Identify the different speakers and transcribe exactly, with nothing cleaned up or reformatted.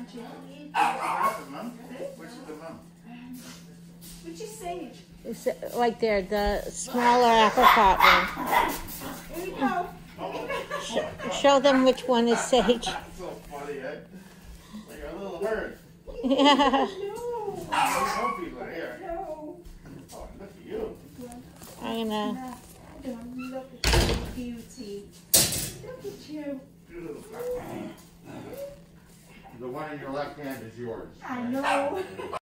Speaker 1: Which is the mum?
Speaker 2: Which is sage?
Speaker 3: It's right there, the smaller apricot one.
Speaker 2: Here we go.
Speaker 3: Sh show them which one is sage.
Speaker 1: So funny, eh? Like a little bird.
Speaker 3: Yeah.
Speaker 2: No.
Speaker 1: Oh, people are here.
Speaker 2: No.
Speaker 1: Oh, look at you.
Speaker 3: I'm gonna.
Speaker 2: Don't look at your beauty. Look at you.
Speaker 1: Beautiful. The one in your left hand is yours.
Speaker 2: I know.